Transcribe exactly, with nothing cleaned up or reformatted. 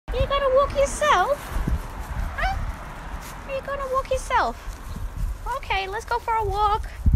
You gonna walk yourself? Huh? Are you gonna walk yourself? Okay, let's go for a walk.